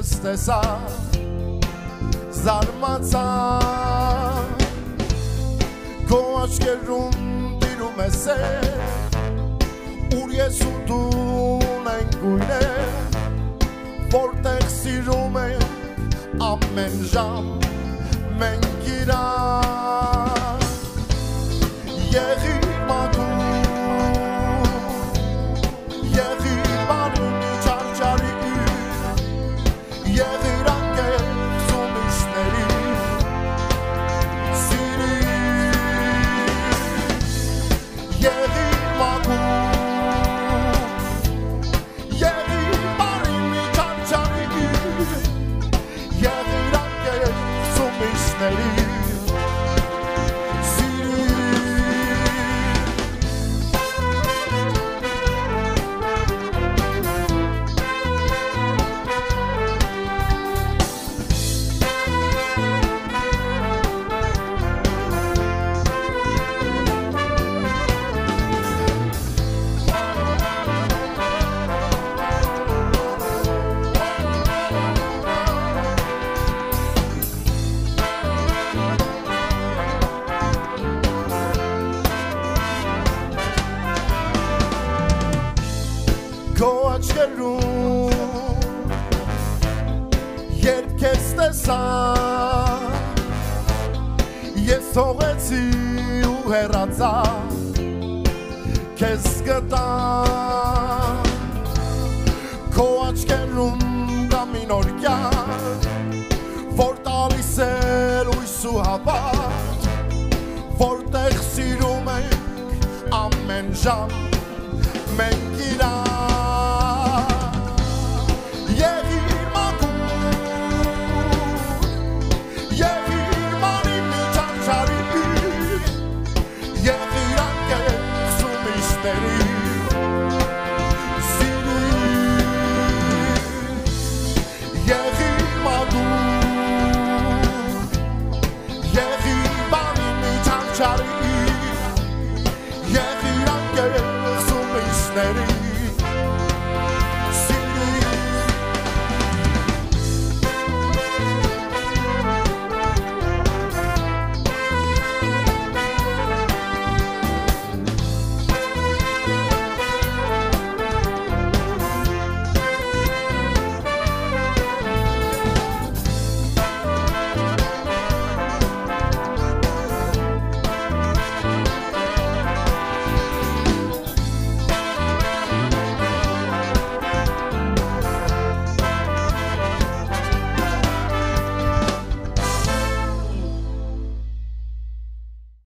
քեզ տեսա զարմացա քո աչքերում տիրում է սեր ուր ես ու դու ենք գույներ որտեղ սիրում ենք ամեն ժամ մենք իրար եղիր մաքուր եղիր բարունի չարչարի եղիր անկեղծ ու միշտների սիրի եղիր մաքուր եղիր բարունի չարչարի եղիր անկեղծ ու միշտների Քո աչքերում երբ քեզ տեսա ես թողեցի ու հեռացա քեզ գտա քո աչքերում